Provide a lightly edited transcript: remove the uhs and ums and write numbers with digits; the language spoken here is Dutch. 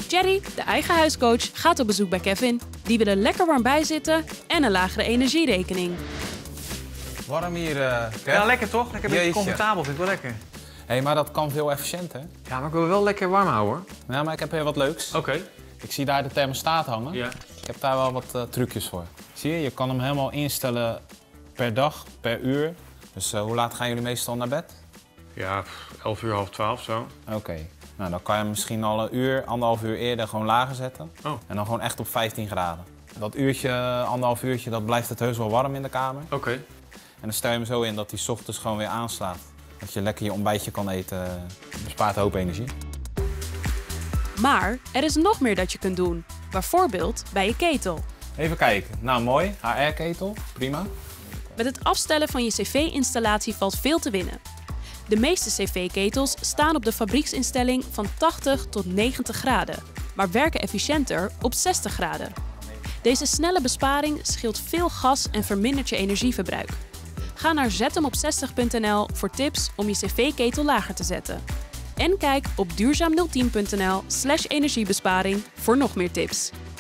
Jerry, de eigen huiscoach, gaat op bezoek bij Kevin. Die wil er lekker warm bij zitten en een lagere energierekening. Warm hier, Kev. Ja, lekker toch? Lekker een beetje Jeetje. comfortabel, vind ik wel lekker. Hé, maar dat kan veel efficiënter. Ja, maar ik wil wel lekker warm houden hoor. Ja, maar ik heb hier wat leuks. Oké. Ik zie daar de thermostaat hangen. Ja. Ik heb daar wel wat trucjes voor. Zie je, je kan hem helemaal instellen per dag, per uur. Dus hoe laat gaan jullie meestal naar bed? Ja, 11 uur, half 12 zo. Oké. Nou, dan kan je hem misschien al een uur, 1,5 uur eerder gewoon lager zetten. Oh. En dan gewoon echt op 15 graden. Dat uurtje, 1,5 uurtje, dat blijft het heus wel warm in de kamer. Oké. En dan stel je hem zo in dat hij 's ochtends gewoon weer aanslaat. Dat je lekker je ontbijtje kan eten. Bespaart een hoop energie. Maar er is nog meer dat je kunt doen. Bijvoorbeeld bij je ketel. Even kijken. Nou, mooi. HR-ketel. Prima. Met het afstellen van je cv-installatie valt veel te winnen. De meeste cv-ketels staan op de fabrieksinstelling van 80 tot 90 graden, maar werken efficiënter op 60 graden. Deze snelle besparing scheelt veel gas en vermindert je energieverbruik. Ga naar zetemop60.nl voor tips om je cv-ketel lager te zetten. En kijk op duurzaam010.nl/energiebesparing voor nog meer tips.